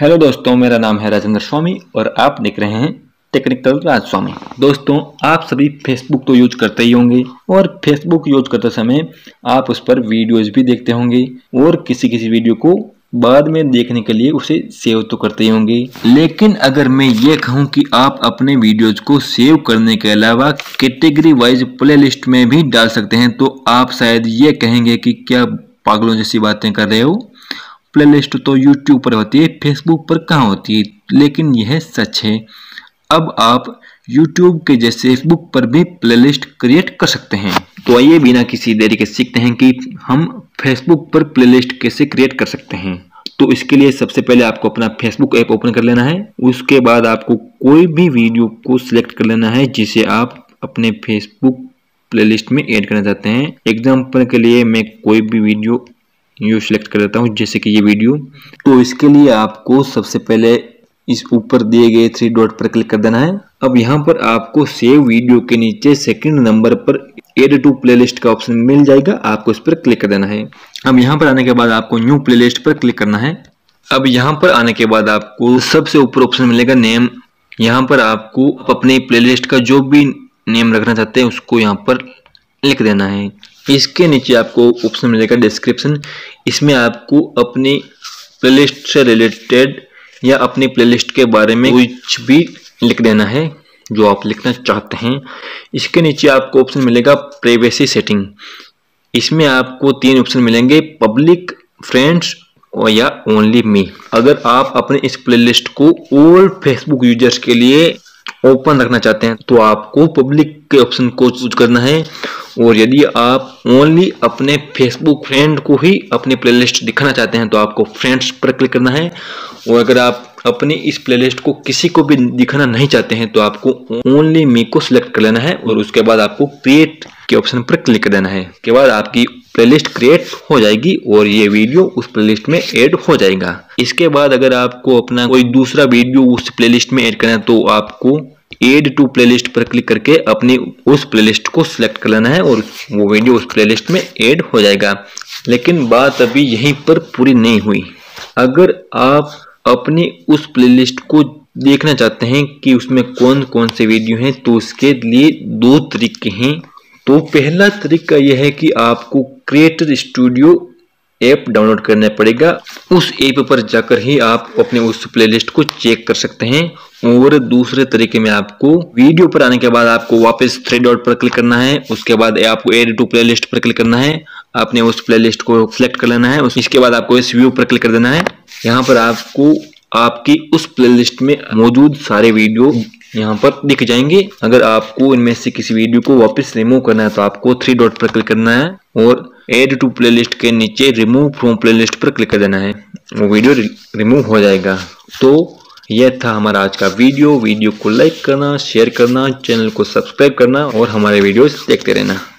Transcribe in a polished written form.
Hello दोस्तों, मेरा नाम है राजेंद्र स्वामी और आप देख रहे हैं टेक्निकल राज स्वामी। दोस्तों, आप सभी फेसबुक तो यूज करते ही होंगे और फेसबुक यूज करते समय आप उस पर वीडियोज भी देखते होंगे और किसी वीडियो को बाद में देखने के लिए उसे सेव तो करते ही होंगे। लेकिन अगर मैं ये कहूँ कि आप अपने वीडियोज को सेव करने के अलावा कैटेगरी वाइज प्लेलिस्ट में भी डाल सकते हैं तो आप शायद ये कहेंगे कि क्या पागलों जैसी बातें कर रहे हो। प्लेलिस्ट तो यूट्यूब पर होती है, फेसबुक पर कहाँ होती है, लेकिन यह सच है। अब आप यूट्यूब के जैसे फेसबुक पर भी प्लेलिस्ट क्रिएट कर सकते हैं। तो आइए बिना किसी देरी के सीखते हैं कि हम फेसबुक पर प्लेलिस्ट कैसे क्रिएट कर सकते हैं। तो इसके लिए सबसे पहले आपको अपना फेसबुक ऐप ओपन कर लेना है। उसके बाद आपको कोई भी वीडियो को सिलेक्ट कर लेना है जिसे आप अपने फेसबुक प्लेलिस्ट में ऐड करना चाहते हैं। एग्जाम्पल के लिए मैं कोई भी वीडियो सिलेक्ट कर लेता हूँ, जैसे कि ये वीडियो। तो इसके लिए आपको सबसे पहले इस ऊपर दिए गए 3 डॉट पर क्लिक कर देना है। अब यहाँ पर आपको सेव वीडियो के नीचे सेकंड नंबर पर ऐड टू प्लेलिस्ट का ऑप्शन मिल जाएगा, आपको इस पर क्लिक कर देना है। अब यहाँ पर आने के बाद आपको न्यू प्लेलिस्ट पर क्लिक करना है। अब यहाँ पर आने के बाद आपको सबसे ऊपर ऑप्शन मिलेगा नेम। यहाँ पर आपको अपने प्लेलिस्ट का जो भी नेम रखना चाहते हैं उसको यहाँ पर लिख देना है। इसके नीचे आपको ऑप्शन मिलेगा डिस्क्रिप्शन। इसमें आपको अपनी प्लेलिस्ट से रिलेटेड या अपनी प्लेलिस्ट के बारे में कुछ भी लिख देना है जो आप लिखना चाहते हैं। इसके नीचे आपको ऑप्शन मिलेगा प्राइवेसी सेटिंग। इसमें आपको 3 ऑप्शन मिलेंगे, पब्लिक, फ्रेंड्स और या ओनली मी। अगर आप अपने इस प्लेलिस्ट को ऑल फेसबुक यूजर्स के लिए ओपन रखना चाहते हैं तो आपको पब्लिक के ऑप्शन को चूज करना है, और यदि आप ओनली अपने फेसबुक फ्रेंड को ही अपनी प्लेलिस्ट दिखाना चाहते हैं तो आपको फ्रेंड्स पर क्लिक करना है। और अगर आप अपनी इस प्लेलिस्ट को किसी को भी दिखाना नहीं चाहते हैं तो आपको ओनली मी को सिलेक्ट कर लेना है और उसके बाद आपको क्रिएट के ऑप्शन पर क्लिक कर देना है। उसके बाद आपकी प्लेलिस्ट क्रिएट हो जाएगी और ये वीडियो उस प्लेलिस्ट में ऐड हो जाएगा। इसके बाद अगर आपको अपना कोई दूसरा वीडियो उस प्लेलिस्ट में ऐड करना है तो आपको ऐड टू प्लेलिस्ट पर क्लिक करके अपनी उस प्लेलिस्ट को सिलेक्ट कर लेना है और वो वीडियो उस प्लेलिस्ट में ऐड हो जाएगा। लेकिन बात अभी यहीं पर पूरी नहीं हुई। अगर आप अपनी उस प्लेलिस्ट को देखना चाहते हैं कि उसमें कौन कौन से वीडियो हैं तो उसके लिए 2 तरीके हैं। तो पहला तरीका यह है कि आपको क्रिएटर स्टूडियो ऐप डाउनलोड करना पड़ेगा। उस ऐप पर जाकर ही आप अपने उस प्लेलिस्ट को चेक कर सकते हैं। और दूसरे तरीके में आपको वीडियो पर आने के बाद आपको वापस 3 डॉट पर क्लिक करना है। उसके बाद आपको ऐड टू प्लेलिस्ट पर क्लिक करना है। आपने उस प्लेलिस्ट को सिलेक्ट कर लेना है। इसके बाद आपको इस व्यू पर क्लिक कर देना है। यहाँ पर आपको आपकी उस प्लेलिस्ट में मौजूद सारे वीडियो यहाँ पर दिख जाएंगे। अगर आपको इनमें से किसी वीडियो को वापस रिमूव करना है तो आपको 3 डॉट पर क्लिक करना है और ऐड टू प्लेलिस्ट के नीचे रिमूव फ्रॉम प्लेलिस्ट पर क्लिक कर देना है। वो वीडियो रिमूव हो जाएगा। तो यह था हमारा आज का वीडियो को लाइक करना, शेयर करना, चैनल को सब्सक्राइब करना और हमारे वीडियोस देखते रहना।